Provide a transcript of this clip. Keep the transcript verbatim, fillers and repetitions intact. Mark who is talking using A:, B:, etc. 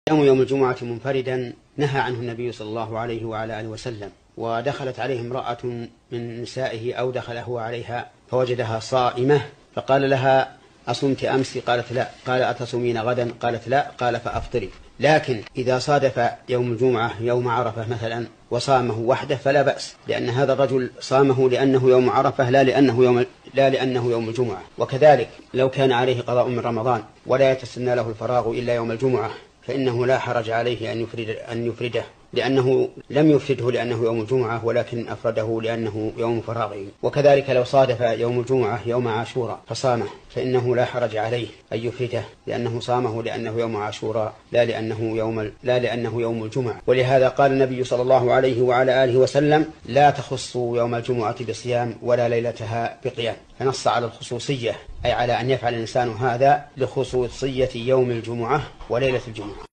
A: صيام يوم الجمعة منفردا نهى عنه النبي صلى الله عليه وعلى آله وسلم. ودخلت عليه امرأة من نسائه أو دخل هو عليها فوجدها صائمة فقال لها: أصمت أمس؟ قالت لا. قال: أتصومين غدا؟ قالت لا. قال: فأفطري. لكن إذا صادف يوم الجمعة يوم عرفة مثلا وصامه وحده فلا بأس، لأن هذا الرجل صامه لأنه يوم عرفة لا لأنه يوم, لا لأنه يوم الجمعة. وكذلك لو كان عليه قضاء من رمضان ولا يتسنى له الفراغ إلا يوم الجمعة فإنه لا حرج عليه أن يفرد أن يفرده، لأنه لم يفرده لأنه يوم الجمعة ولكن أفرده لأنه يوم فراغه. وكذلك لو صادف يوم الجمعة يوم عاشوراء فصامه فإنه لا حرج عليه أن يفرده، لأنه صامه لأنه يوم عاشوراء لا لأنه يوم لا لأنه يوم الجمعة. ولهذا قال النبي صلى الله عليه وعلى آله وسلم: لا تخصوا يوم الجمعة بصيام ولا ليلتها بقيام. فنص على الخصوصية، أي على أن يفعل الإنسان هذا لخصوصية يوم الجمعة وليلة الجمعة.